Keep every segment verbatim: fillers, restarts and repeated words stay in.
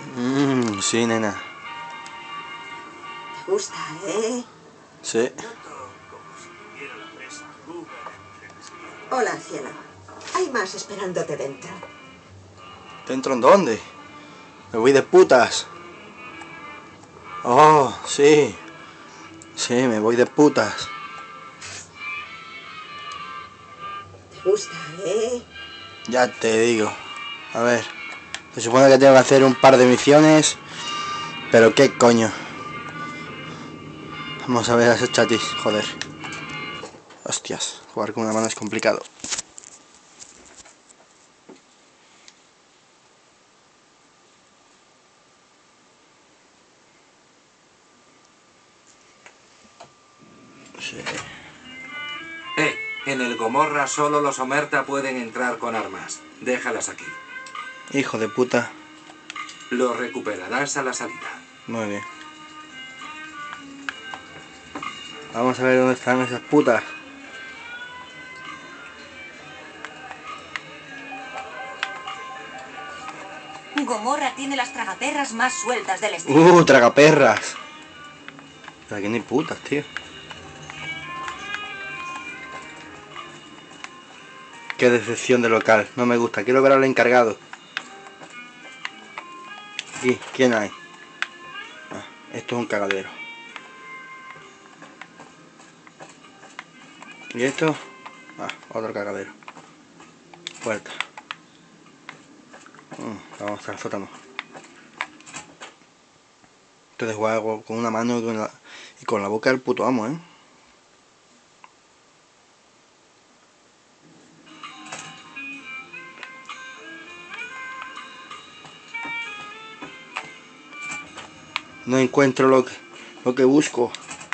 Mmm, sí, nena. ¿Te gusta, eh? Sí. Hola, cielo. Hay más esperándote dentro. ¿Dentro en dónde? Me voy de putas. Oh, sí. Sí, me voy de putas. ¿Te gusta, eh? Ya te digo. A ver. Se supone que tengo que hacer un par de misiones. Pero qué coño. Vamos a ver a esos chatis, joder. Hostias, jugar con una mano es complicado. Sí. Eh, en el Gomorra solo los Omerta pueden entrar con armas. Déjalas aquí. Hijo de puta. Lo recuperarás a la salida. Muy bien. Vamos a ver dónde están esas putas. Gomorra tiene las tragaperras más sueltas del estilo. Uh, tragaperras. Pero aquí no hay putas, tío. Qué decepción de local. No me gusta. Quiero ver al encargado. Aquí, ¿quién hay? Ah, esto es un cagadero. ¿Y esto? Ah, otro cagadero. Puerta. Mm, vamos al sótano. Entonces juego con una mano y con la, y con la boca del puto amo, ¿eh? No encuentro lo que, lo que busco.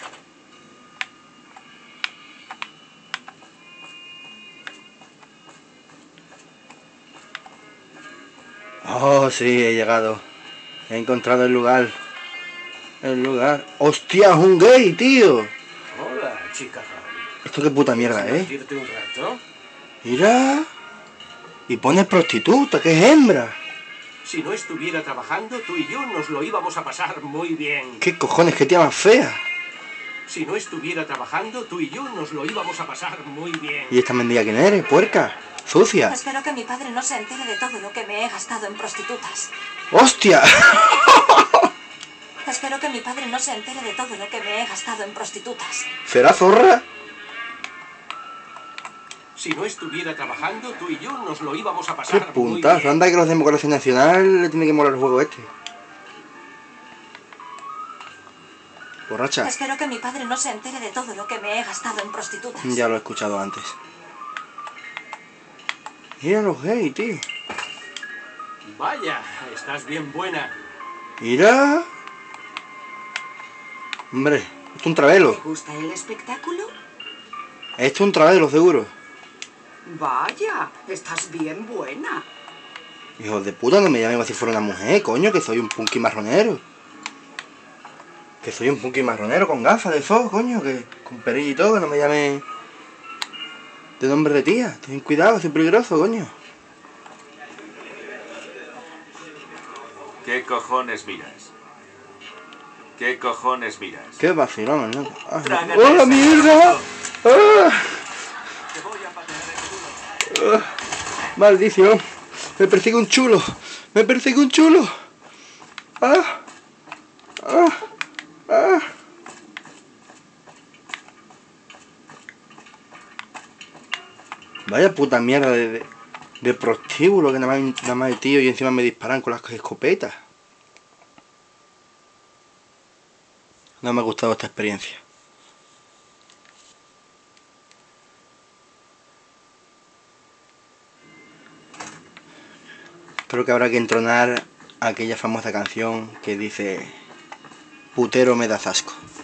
Oh, sí, he llegado. He encontrado el lugar. El lugar. ¡Hostia, es un gay, tío! Hola, chica. Esto qué puta mierda, ¿eh? ¿Quieres un rato? Mira. Y pone prostituta, que es hembra. Si no estuviera trabajando, tú y yo nos lo íbamos a pasar muy bien. ¿Qué cojones, qué tía más fea? Si no estuviera trabajando, tú y yo nos lo íbamos a pasar muy bien. ¿Y esta mendiga quién eres? Puerca. Sucia. Espero que mi padre no se entere de todo lo que me he gastado en prostitutas. ¡Hostia! Espero que mi padre no se entere de todo lo que me he gastado en prostitutas. ¿Será zorra? Si no estuviera trabajando, tú y yo nos lo íbamos a pasar ¡Qué muy puntazo! bien. Anda que los Democracia Nacional le tiene que molar el juego este. Borracha. Espero que mi padre no se entere de todo lo que me he gastado en prostitutas. Ya lo he escuchado antes. Mira los gays, tío. Vaya, estás bien buena. Mira. Hombre, esto es un travelo. ¿Te gusta el espectáculo? Esto es un travelo, seguro. Vaya, estás bien buena. Hijos de puta, no me llamen como si fuera una mujer, coño, que soy un punky marronero. Que soy un punky marronero con gafas de sol, coño, que con perilla y todo, que no me llamen de nombre de tía. Ten cuidado, soy peligroso, coño. ¿Qué cojones miras? ¿Qué cojones miras? Qué vacilón, ¿no? Ah, Trágate ¡oh, la esa mierda! ¡Ah! Te voy a patear el culo. ¡Ah! ¡Maldición! Me persigue un chulo. Me persigue un chulo. ¡Ah! ¡Ah! ¡Ah! Vaya puta mierda de, de, de prostíbulo que nada más, nada más el tío y encima me disparan con las escopetas. No me ha gustado esta experiencia. Creo que habrá que entronar aquella famosa canción que dice: putero me das asco.